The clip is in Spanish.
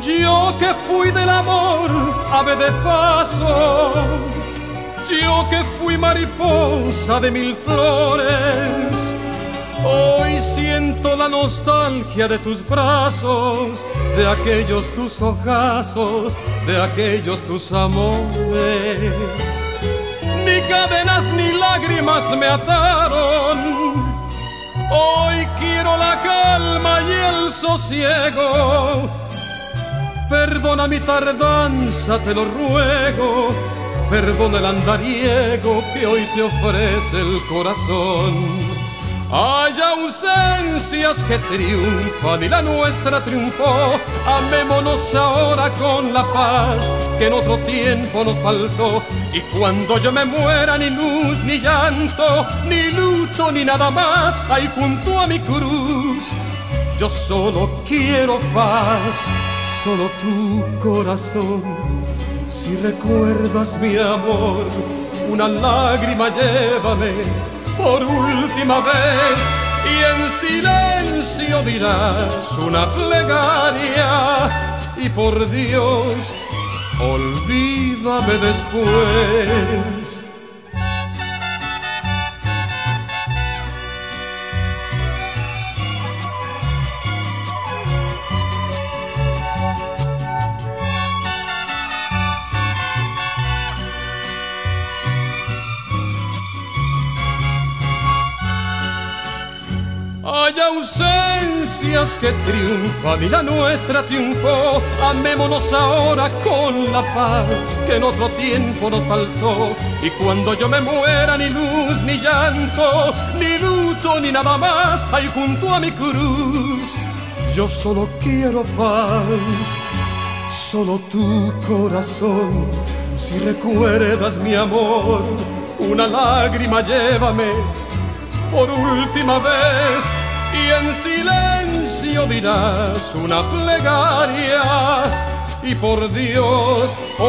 Yo que fui del amor ave de paso, yo que fui mariposa de mil flores, hoy siento la nostalgia de tus brazos, de aquellos tus ojazos, de aquellos tus amores. Ni cadenas ni lágrimas me ataron, hoy quiero la calma y el sosiego. Perdona mi tardanza, te lo ruego, perdona el andariego que hoy te ofrece el corazón. Hay ausencias que triunfan y la nuestra triunfó. Amémonos ahora con la paz que en otro tiempo nos faltó. Y cuando yo me muera, ni luz, ni llanto, ni luto, ni nada más hay junto a mi cruz. Yo solo quiero paz, solo tu corazón. Si recuerdas mi amor, una lágrima llévame por última vez y en silencio dirás una plegaria y por Dios, olvídame después. Hay ausencias que triunfan y la nuestra triunfó. Amémonos ahora con la paz que en otro tiempo nos faltó. Y cuando yo me muera, ni luz, ni llanto, ni luto, ni nada más hay junto a mi cruz. Yo solo quiero paz, solo tu corazón. Si recuerdas mi amor, una lágrima llévame por última vez y en silencio dirás una plegaria y por Dios,